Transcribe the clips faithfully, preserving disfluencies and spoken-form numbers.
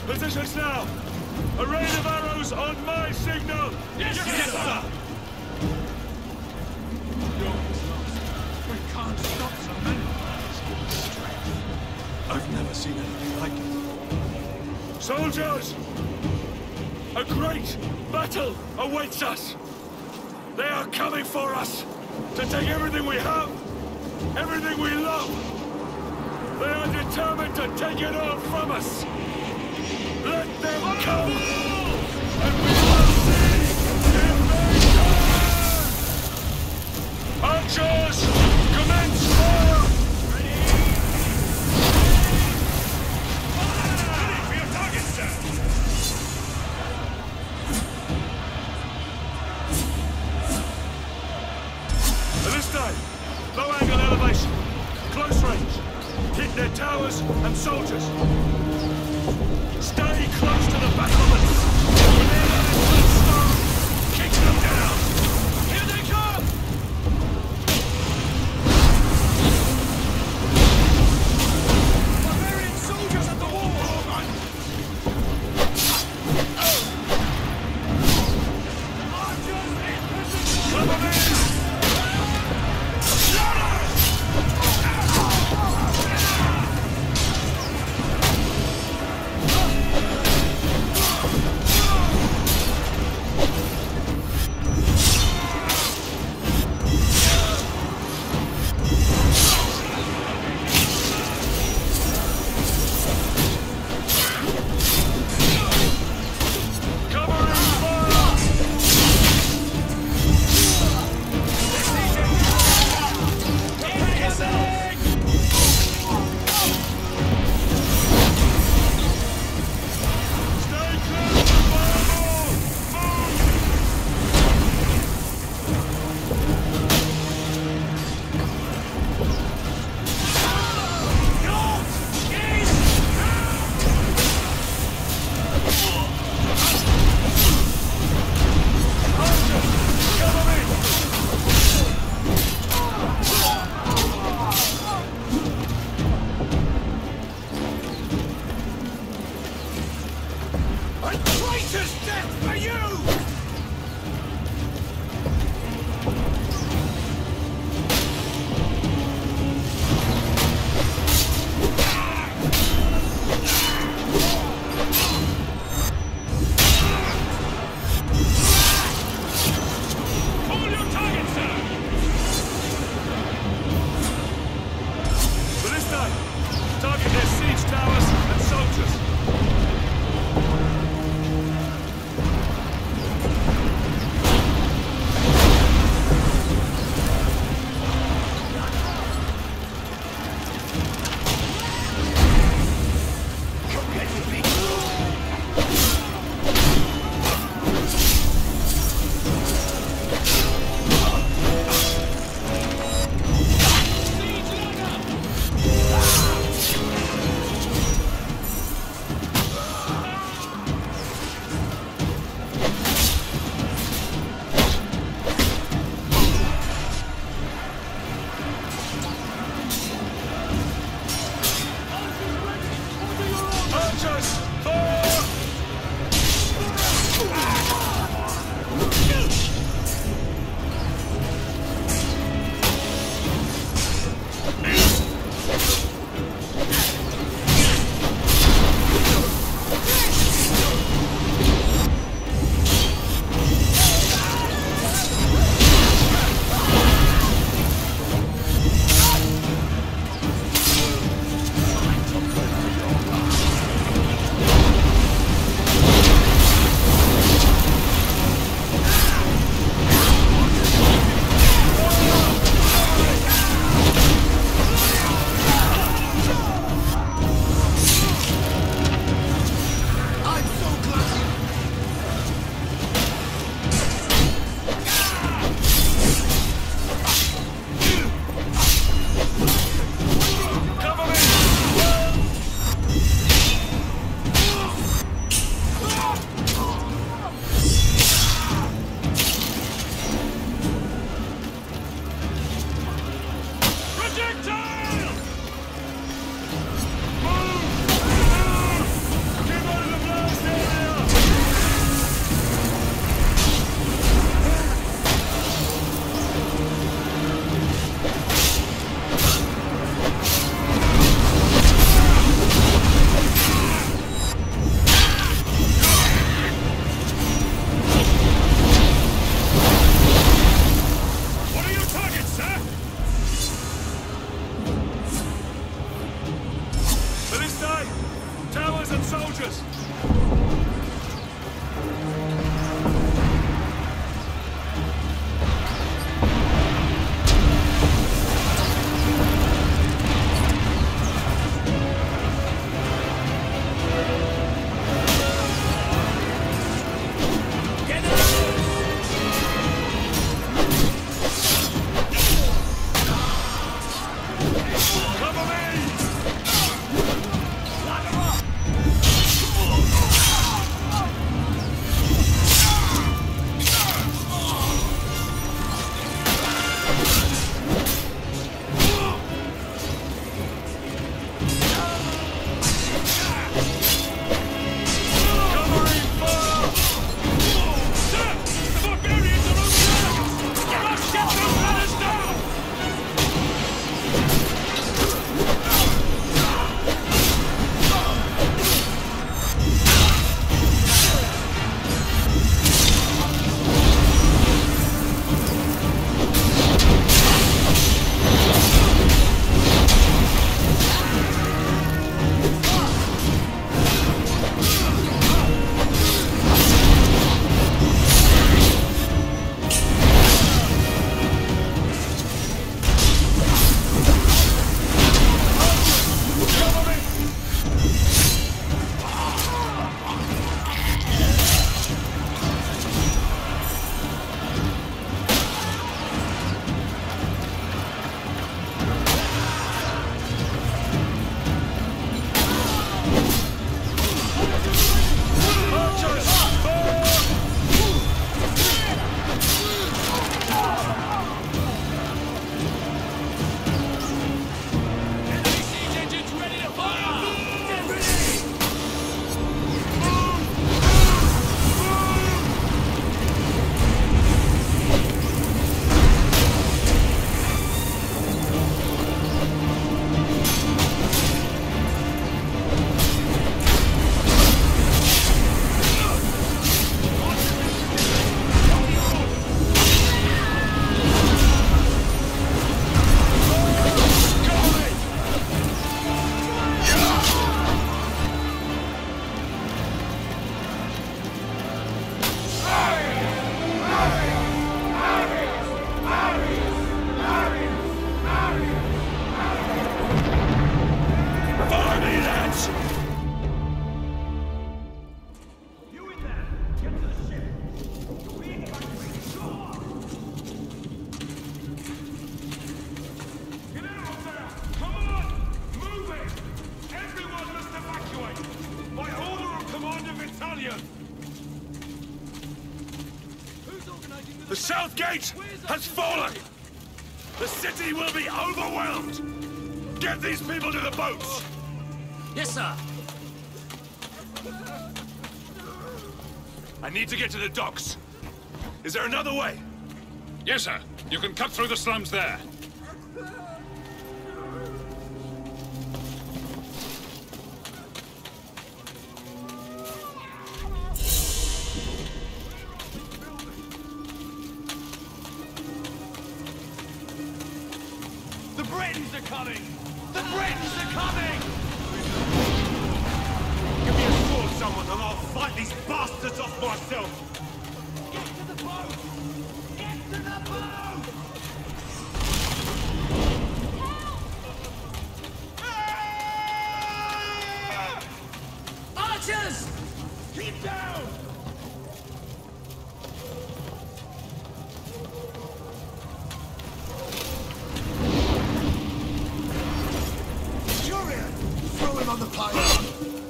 Positions now! A rain of arrows on my signal! Yes, yes, yes sir! We can't stop so many. I've never seen anything like it. Soldiers! A great battle awaits us! They are coming for us! To take everything we have! Everything we love! They are determined to take it all from us! Let them come! And we will see if they can! Archers! Commence fire! Ready! Ready for your target, sir! And this time, low angle elevation, close range, hit their towers and soldiers. Stay close to the battlements! When they're at it, stone, kick them down! Here they come! Barbarian soldiers at the wall! Archers in position! Come on in! south gate has fallen! The city will be overwhelmed! Get these people to the boats! Yes, sir. I need to get to the docks. Is there another way? Yes, sir. You can cut through the slums there. The Britons are coming! The Britons are coming! Give me a sword, someone, and I'll fight these bastards off myself! Get to the boat! Get to the boat! Archers! Keep down! Jurian! Throw him on the pile!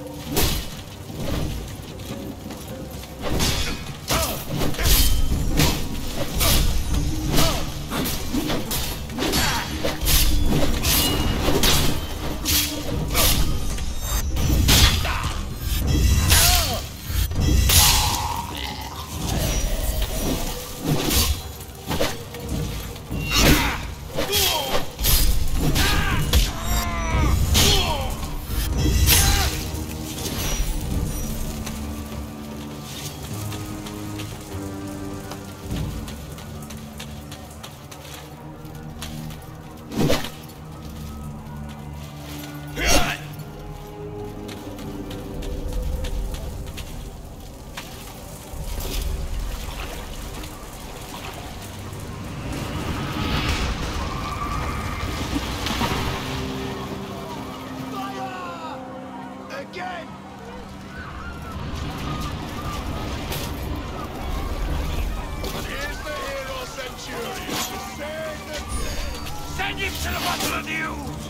Again! Here's the hero Centurion to save the day! Send him to the Battle of the News!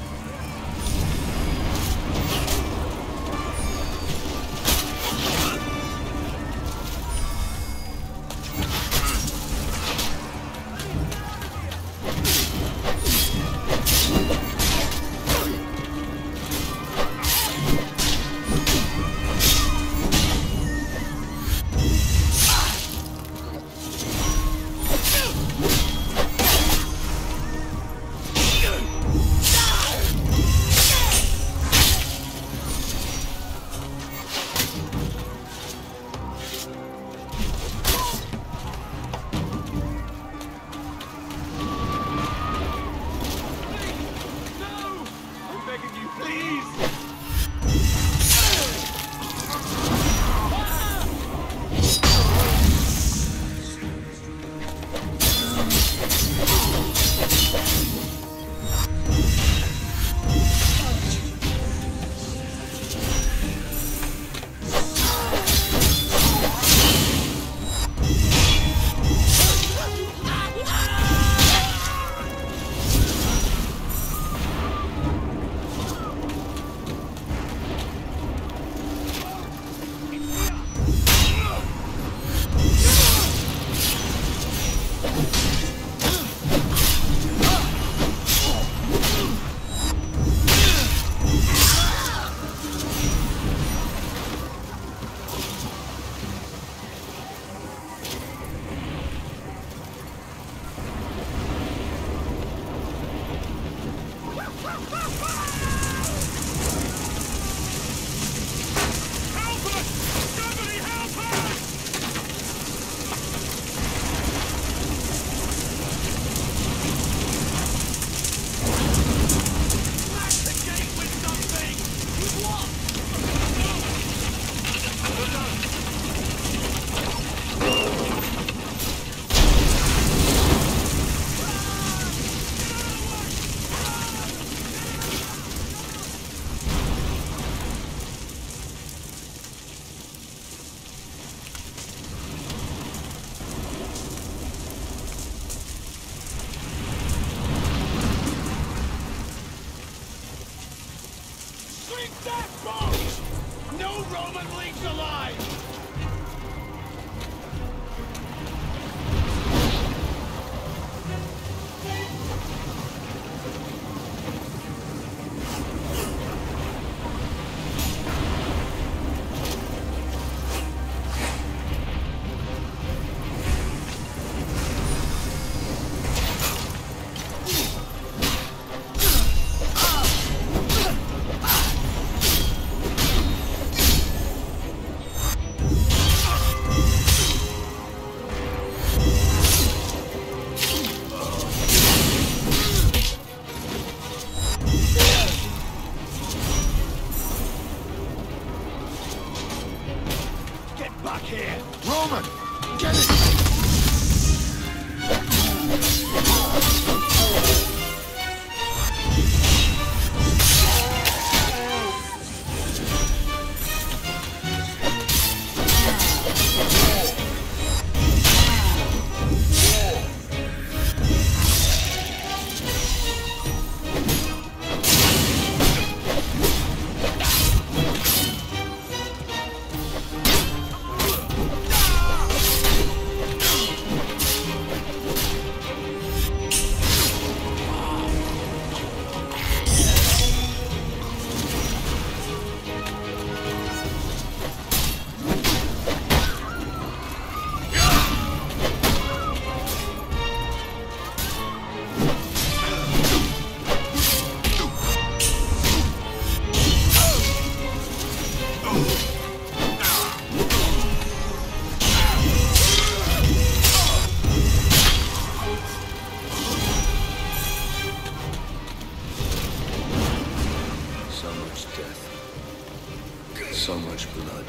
So much blood.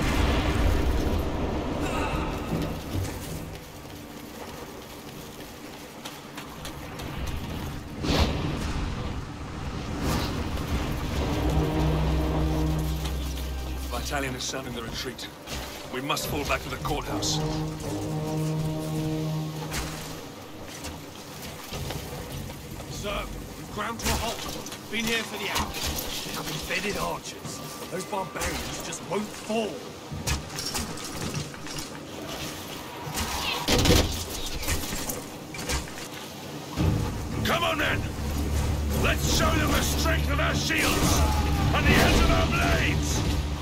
Battalion is sounding the retreat. We must fall back to the courthouse. Sir, we've ground to a halt. Been here for the hour. They have embedded archers. Those barbarians just won't fall. Come on, men! Let's show them the strength of our shields and the edge of our blades!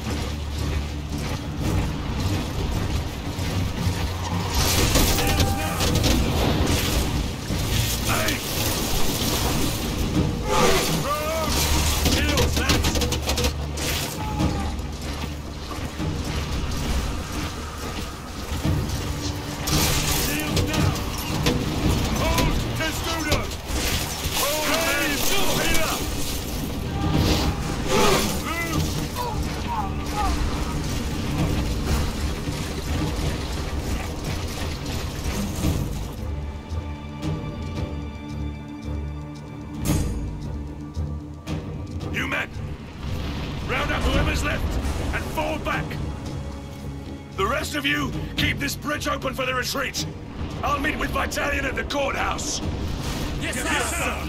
You men! Round up whoever's left and fall back! The rest of you, keep this bridge open for the retreat! I'll meet with Battalion at the courthouse! Yes, sir! Yes, sir.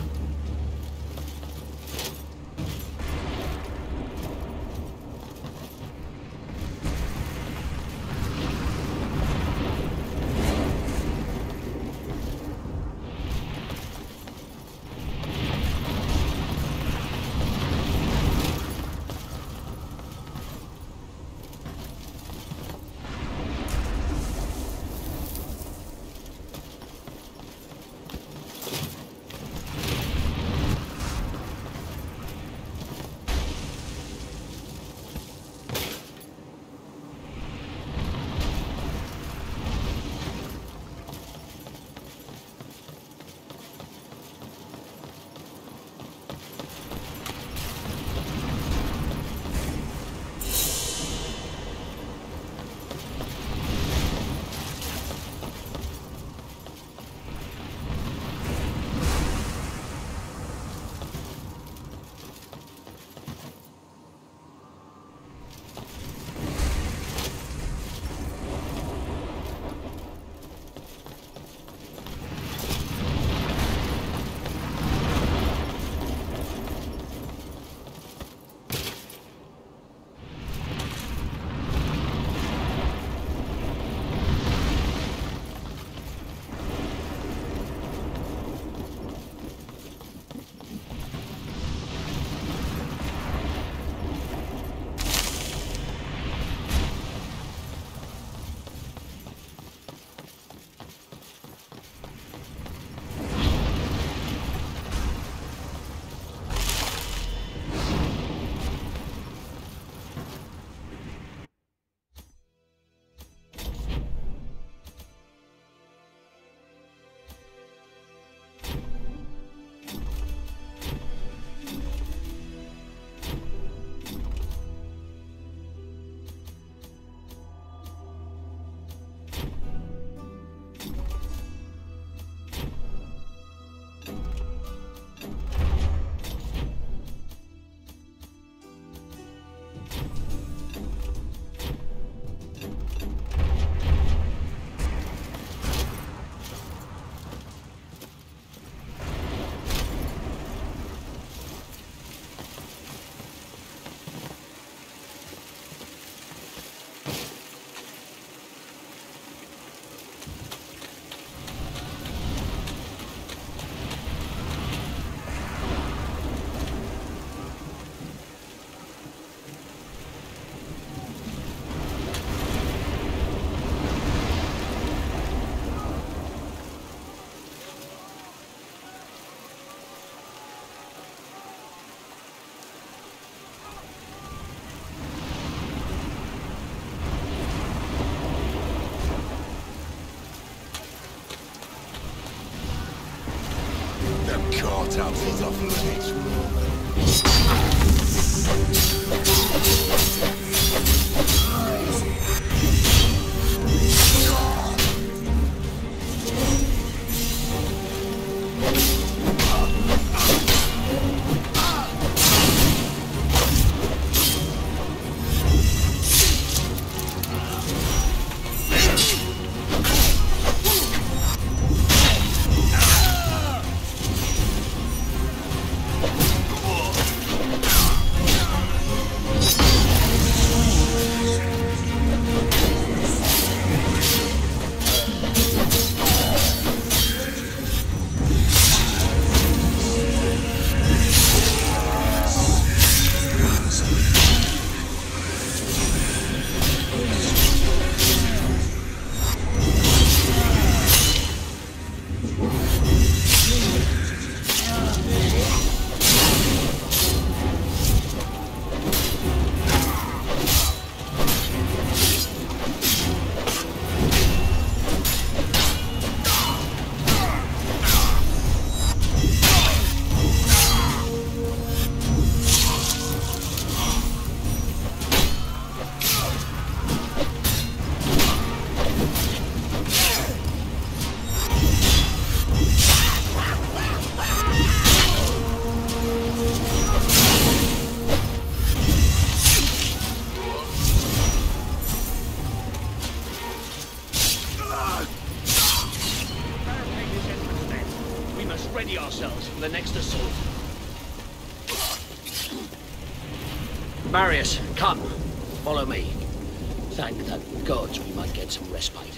Them cartouches are limits. Ready ourselves for the next assault. Marius, come. Follow me. Thank the gods we might get some respite.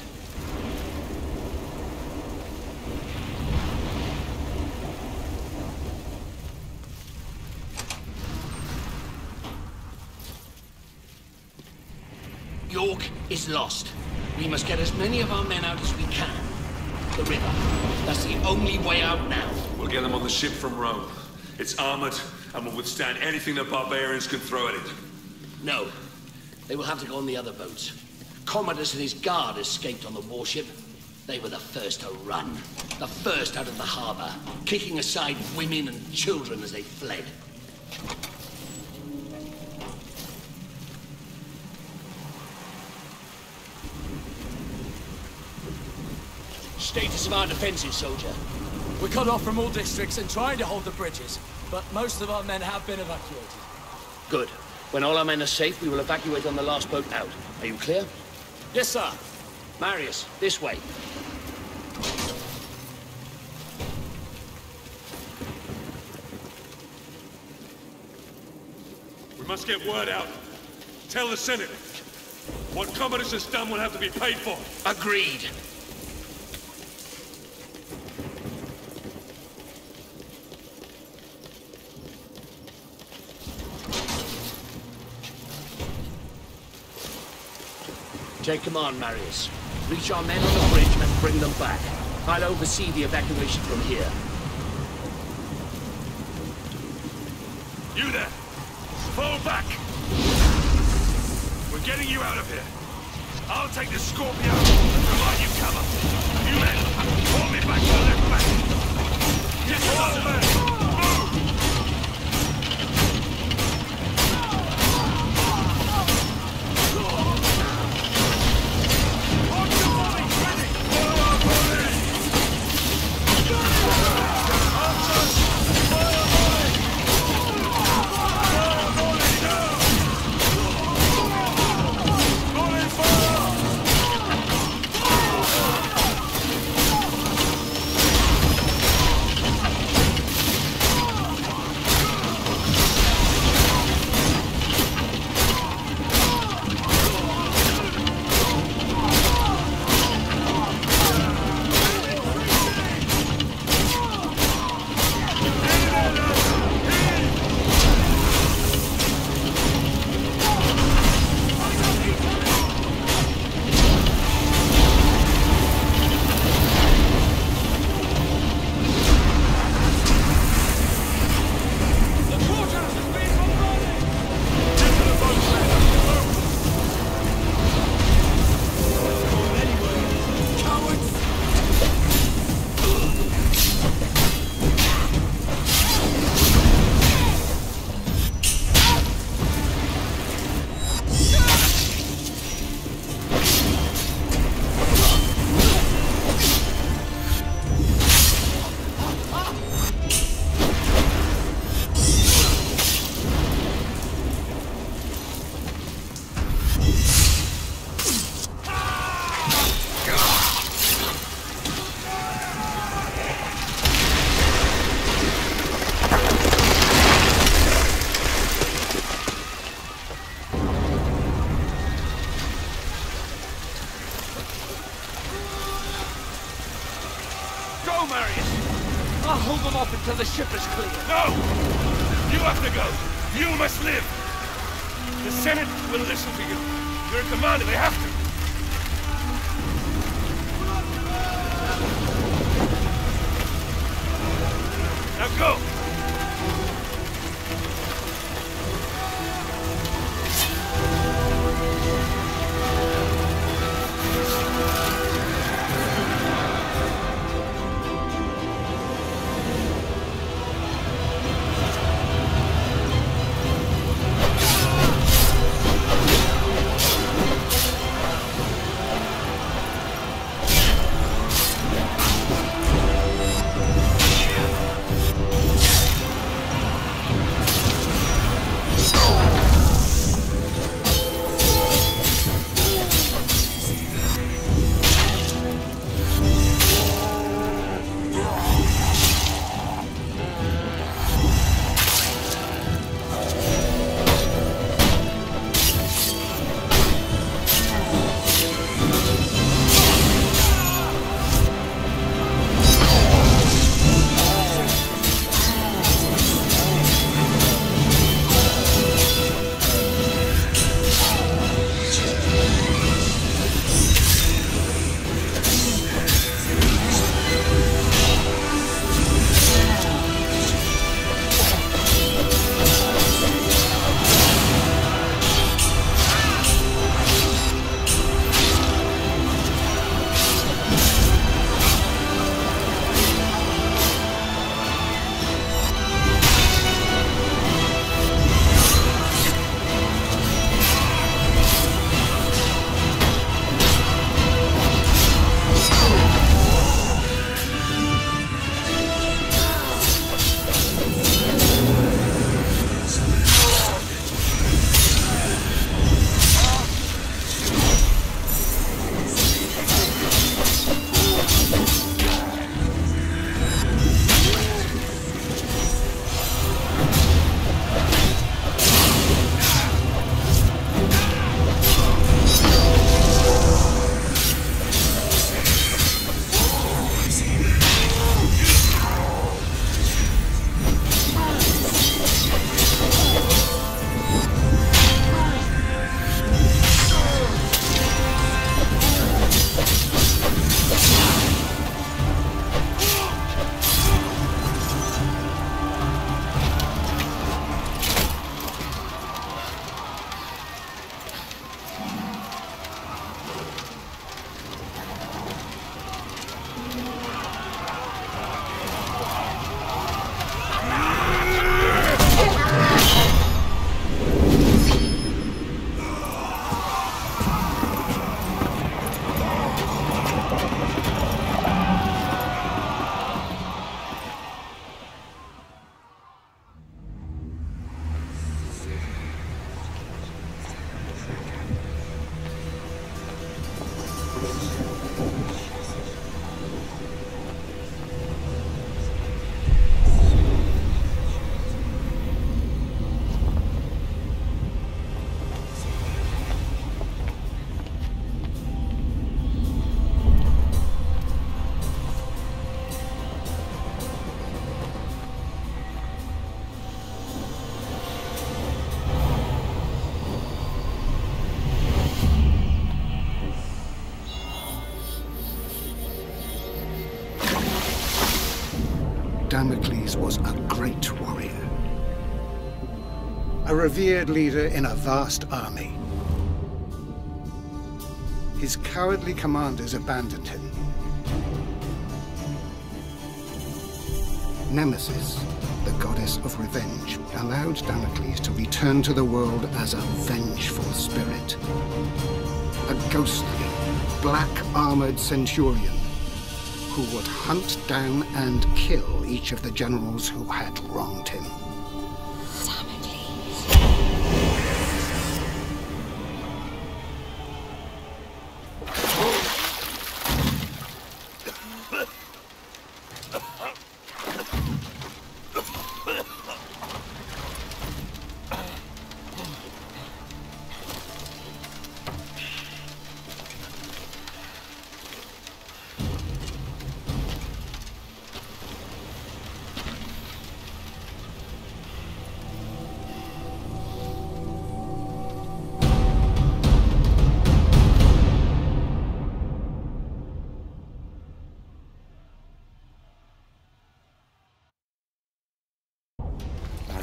York is lost. We must get as many of our men out as we can. The river. That's the only way out now. We'll get them on the ship from Rome. It's armored and will withstand anything the barbarians can throw at it. No. They will have to go on the other boats. Commodus and his guard escaped on the warship. They were the first to run. The first out of the harbor, kicking aside women and children as they fled. Status of our defenses, soldier. We're cut off from all districts and trying to hold the bridges, but most of our men have been evacuated. Good. When all our men are safe, we will evacuate on the last boat out. Are you clear? Yes, sir. Marius, this way. We must get word out. Tell the Senate. What Commodus has done will have to be paid for. Agreed. Take command, Marius. Reach our men on the bridge and bring them back. I'll oversee the evacuation from here. You there! Fall back! We're getting you out of here. I'll take the Scorpio and provide you cover. You men, pull me back to the left bank. Yes, sir! Move! I'll hold them off until the ship is clear. No! You have to go. You must live. The Senate will listen to you. You're a commander. They have to. Now go! Damocles was a great warrior, a revered leader in a vast army. His cowardly commanders abandoned him. Nemesis, the goddess of revenge, allowed Damocles to return to the world as a vengeful spirit. A ghostly, black-armored centurion who would hunt down and kill each of the generals who had wronged him.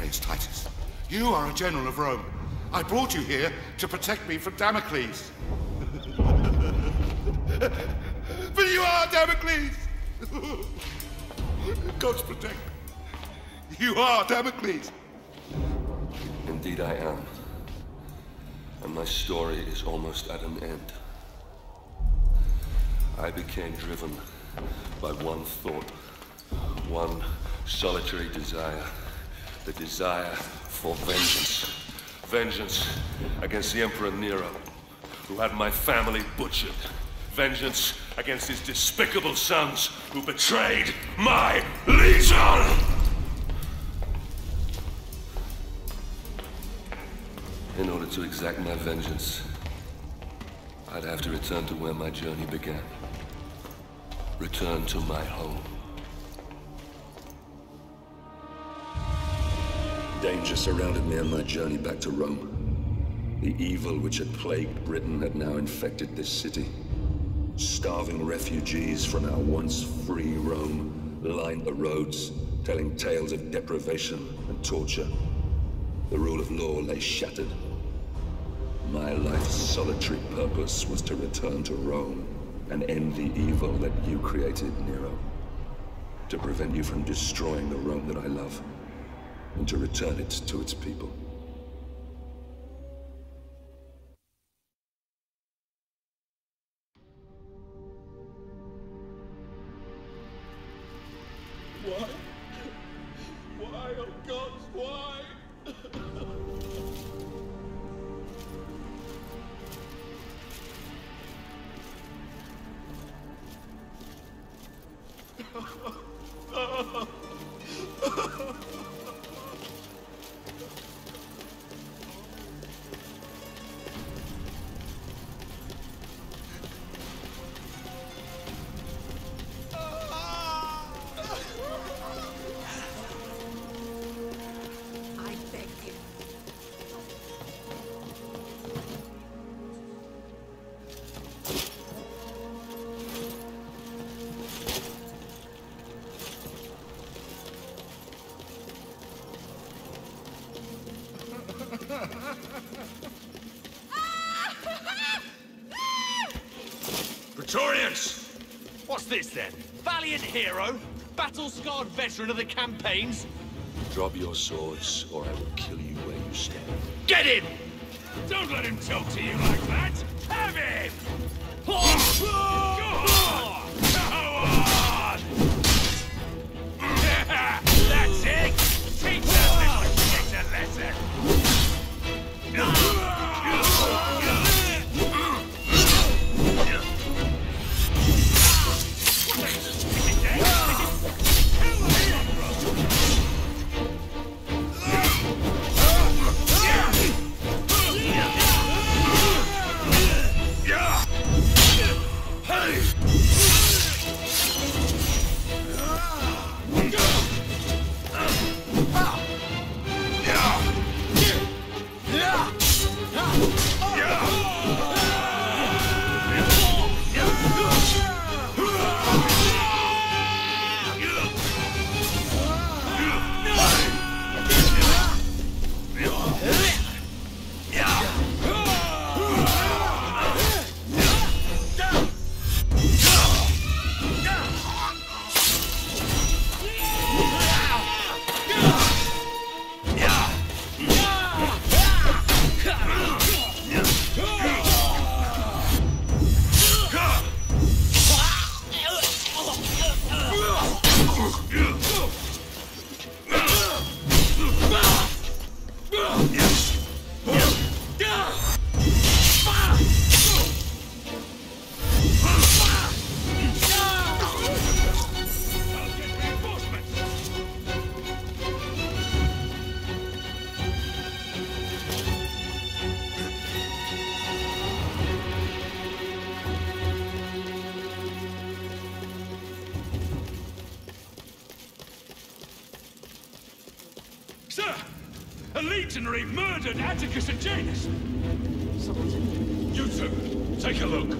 against Titus. You are a general of Rome. I brought you here to protect me from Damocles. But you are Damocles! God's protect. You are Damocles! Indeed I am. And my story is almost at an end. I became driven by one thought, one solitary desire. The desire for vengeance. Vengeance against the Emperor Nero, who had my family butchered. Vengeance against his despicable sons, who betrayed my legion! In order to exact my vengeance, I'd have to return to where my journey began. Return to my home. Danger surrounded me on my journey back to Rome. The evil which had plagued Britain had now infected this city. Starving refugees from our once free Rome lined the roads, telling tales of deprivation and torture. The rule of law lay shattered. My life's solitary purpose was to return to Rome and end the evil that you created, Nero. To prevent you from destroying the Rome that I love, and to return it to its people. Why? Why, oh God, why? Praetorians! What's this then? Valiant hero? Battle-scarred veteran of the campaigns? Drop your swords, or I will kill you where you stand. Get him! Don't let him talk to you like that! Have him! Go on! That's it! Teach that little shit a lesson! Sir! A legionary murdered Atticus and Janus! You two, take a look.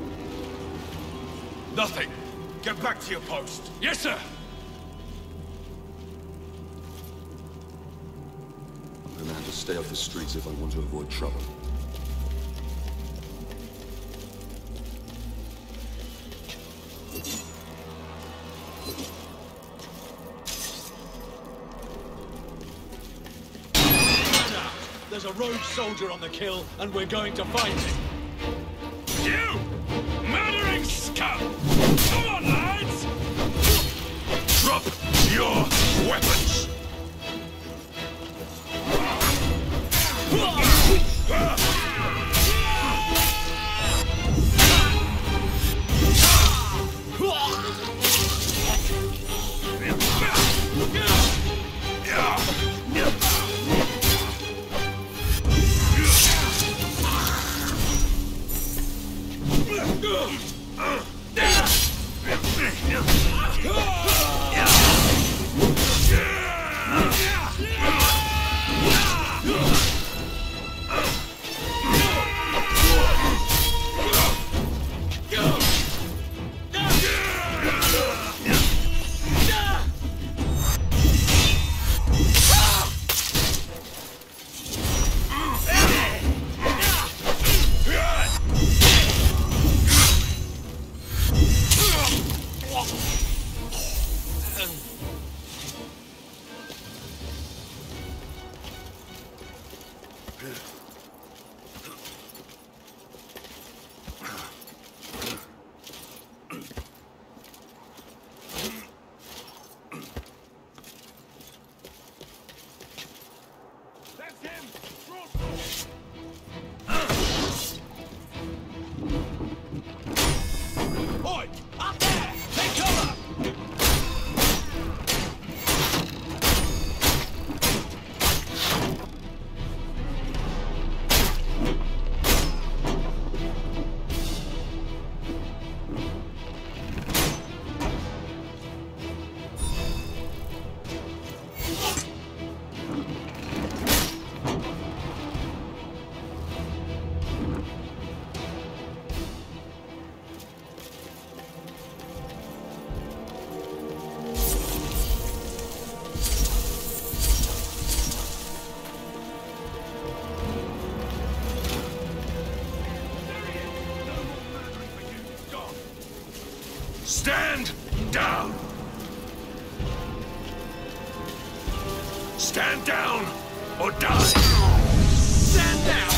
Nothing. Get back to your post. Yes, sir! stay off the streets if I want to avoid trouble. There's a rogue soldier on the kill, and we're going to find him. You! Murdering scum! Come on, lads! Drop your weapons! Stand down! Stand down or die! Stand down!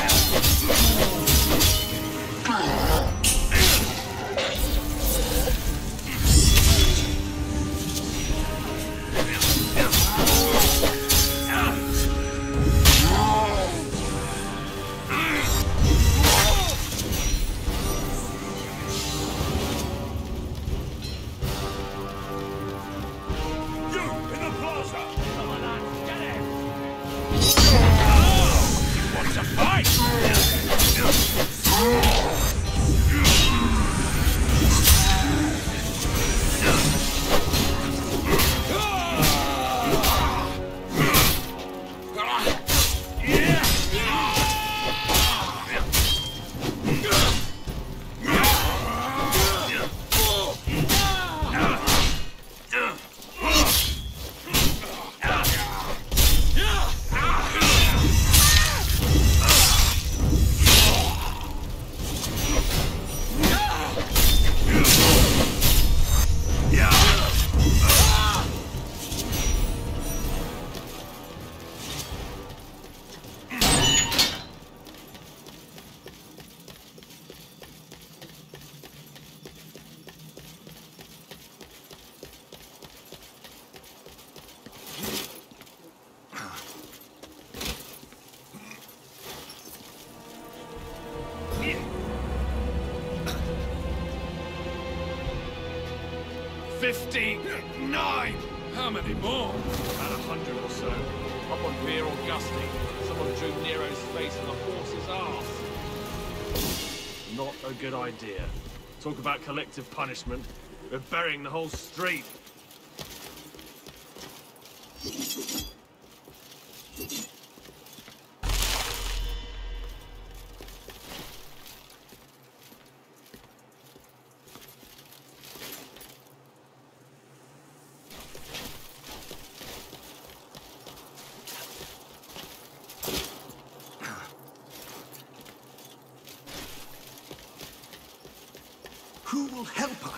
Fifteen! Nine! How many more? About a hundred or so. Up on Via Augusti, someone drew Nero's face on a horse's arse. Not a good idea. Talk about collective punishment. We're burying the whole street.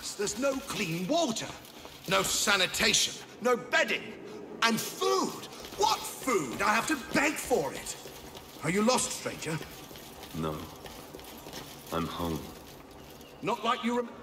house, there's no clean water, no sanitation, no bedding, and food. What food? I have to beg for it. Are you lost, stranger? No. I'm hungry. Not like you rem-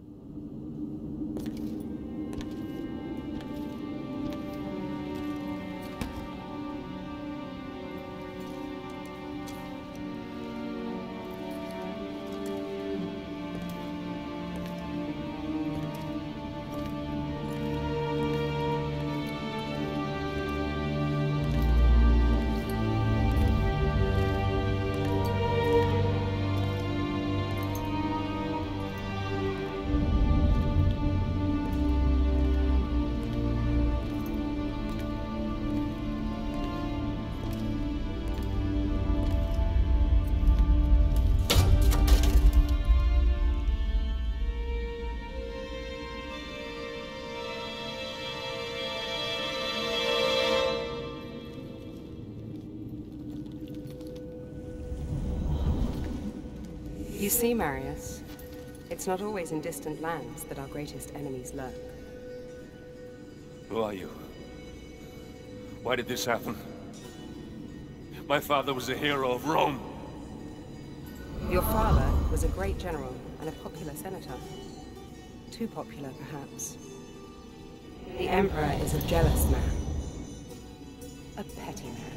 You see, Marius, it's not always in distant lands that our greatest enemies lurk. Who are you? Why did this happen? My father was a hero of Rome. Your father was a great general and a popular senator. Too popular, perhaps. The Emperor is a jealous man. A petty man.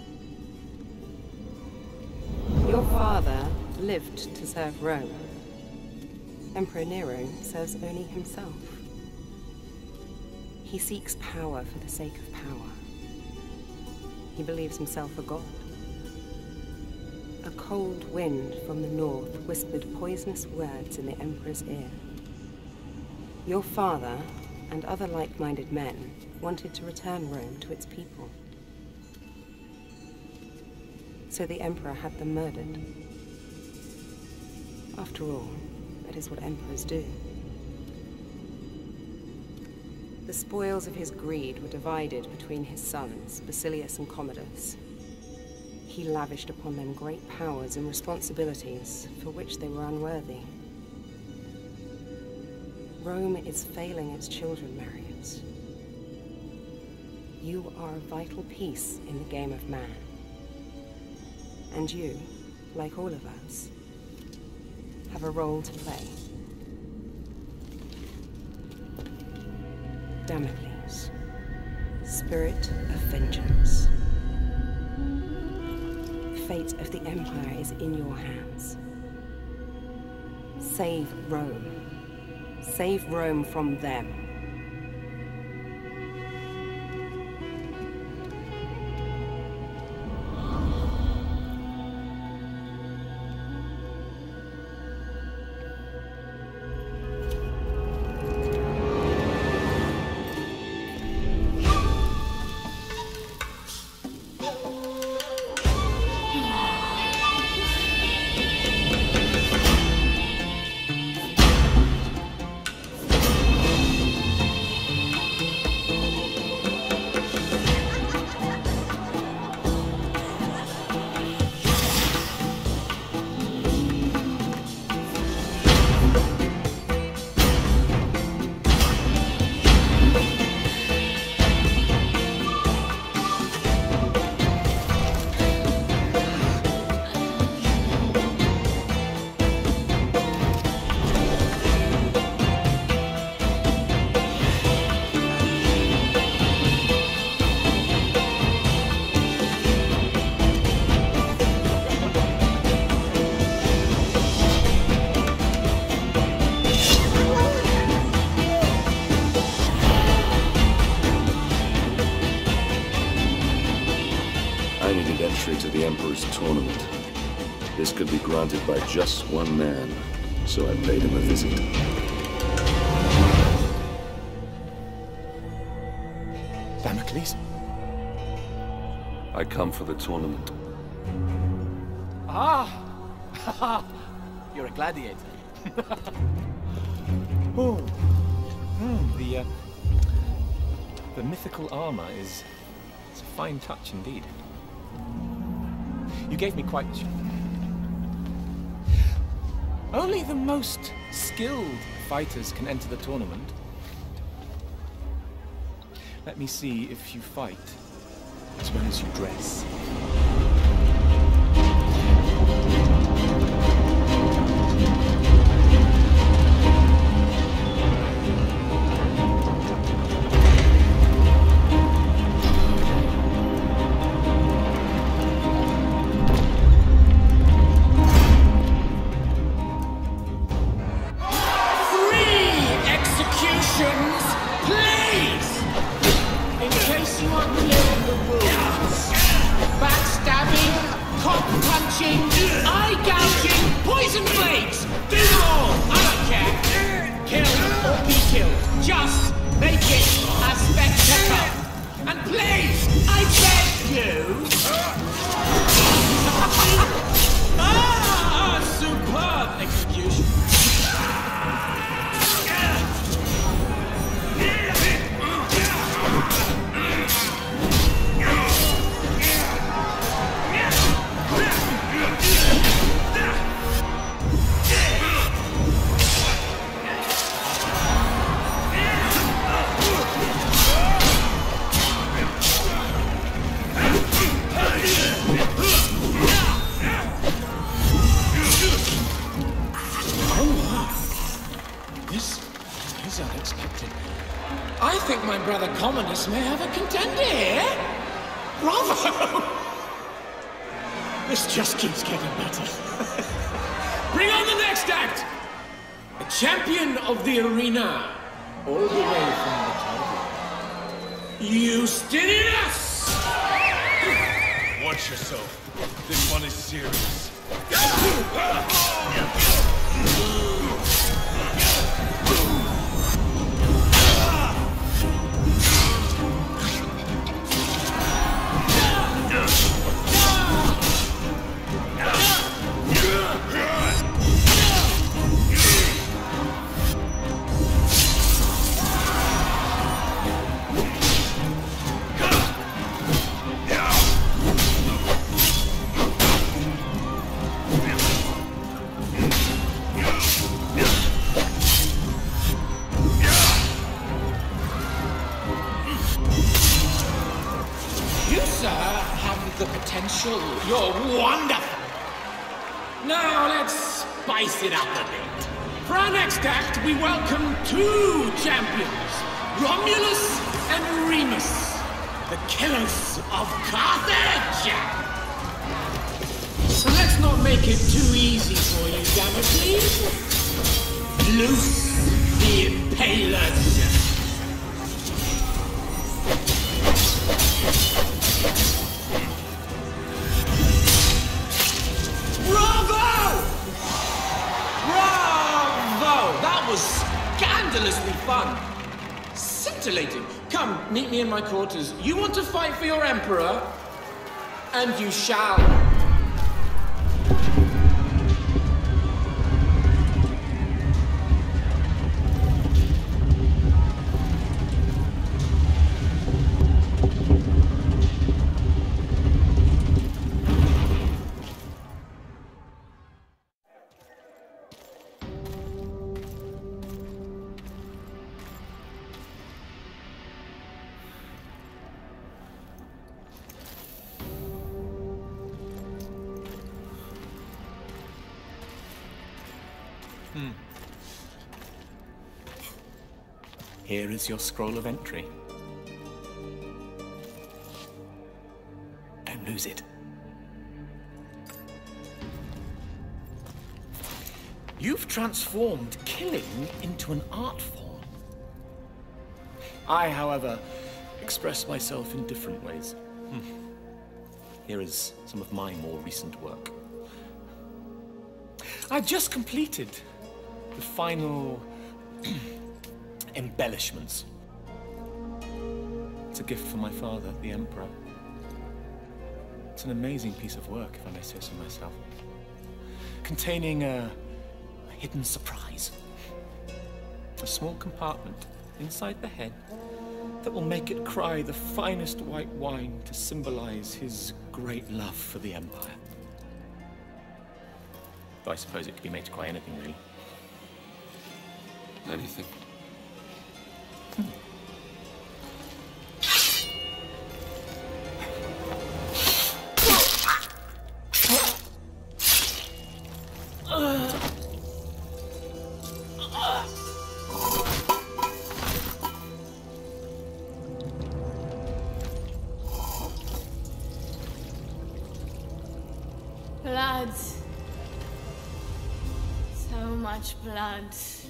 Your father lived to serve Rome. Emperor Nero serves only himself. He seeks power for the sake of power. He believes himself a god. A cold wind from the north whispered poisonous words in the Emperor's ear. Your father and other like-minded men wanted to return Rome to its people. So the Emperor had them murdered. After all, that is what emperors do. The spoils of his greed were divided between his sons, Basilius and Commodus. He lavished upon them great powers and responsibilities for which they were unworthy. Rome is failing its children, Marius. You are a vital piece in the game of man. And you, like all of us, have a role to play. Damocles, spirit of vengeance. The fate of the Empire is in your hands. Save Rome. Save Rome from them. To the Emperor's tournament. This could be granted by just one man, so I paid him a visit. Damocles? I come for the tournament. Ah! You're a gladiator. Oh. Mm, the, uh, the mythical armor is... it's a fine touch indeed. You gave me quite... Only the most skilled fighters can enter the tournament. Let me see if you fight as well as you dress. May have a contender here? Bravo! This just keeps getting better. Bring on the next act! A champion of the arena, all the way from the top. Justinianus! Watch yourself. This one is serious. You're wonderful! Now let's spice it up a bit. For our next act, we welcome two champions, Romulus and Remus, the killers of Carthage! So let's not make it too easy for you, Damocles. Loose the impalers! Bravo! Bravo! That was scandalously fun. Scintillating. Come, meet me in my quarters. You want to fight for your emperor? And you shall. Hmm. Here is your scroll of entry. Don't lose it. You've transformed killing into an art form. I, however, express myself in different ways. Hmm. Here is some of my more recent work. I've just completed the final embellishments. It's a gift from my father, the Emperor. It's an amazing piece of work, if I may say so myself. Containing a, a hidden surprise. A small compartment inside the head that will make it cry the finest white wine to symbolize his great love for the Empire. Though I suppose it could be made to quite anything, really. Anything? Blood. So much blood.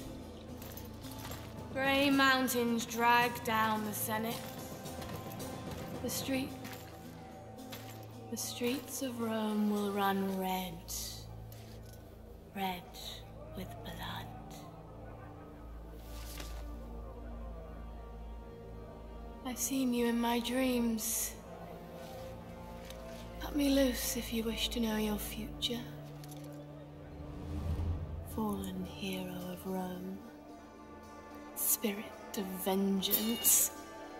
Grey mountains drag down the Senate. The street... The streets of Rome will run red. Red with blood. I've seen you in my dreams. Cut me loose if you wish to know your future. Fallen hero of Rome. Spirit of vengeance.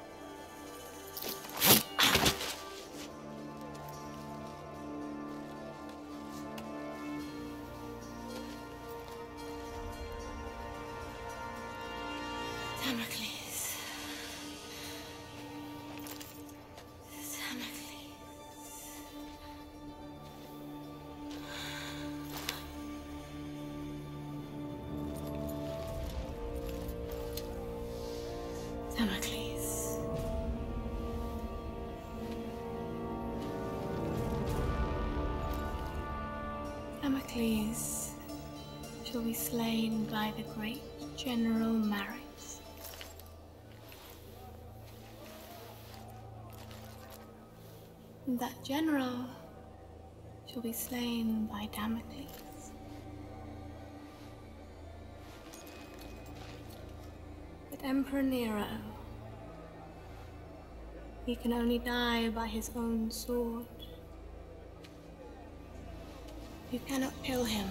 Damocles. Damocles. Damocles shall be slain by the great General Maris. And that general shall be slain by Damocles. But Emperor Nero, he can only die by his own sword. You cannot kill him.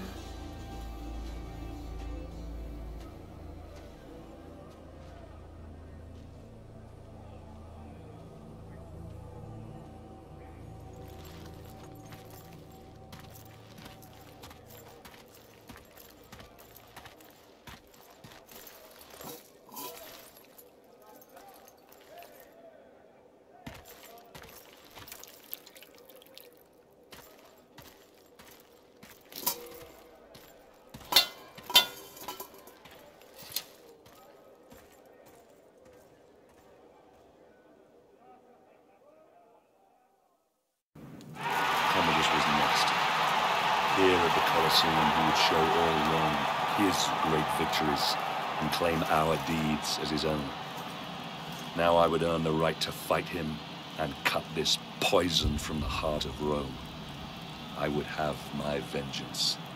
Here at the Colosseum, he would show all Rome his great victories and claim our deeds as his own. Now I would earn the right to fight him and cut this poison from the heart of Rome. I would have my vengeance.